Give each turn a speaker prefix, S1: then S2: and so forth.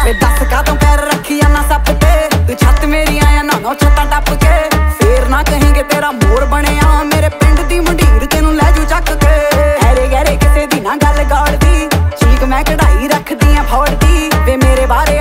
S1: वे दस कातों पैर रखी ना सप ते तू छत मेरी आया ना नौ छत्तां टप के फिर ना कहेंगे तेरा मोर बने मेरे पिंड दी मुंडीर तेनू लै जू चक के ऐरे गैरे किसे दी ना गल गाड़ दी चीक मैं कढ़ाई रख दियां फौड़ दी वे मेरे बारे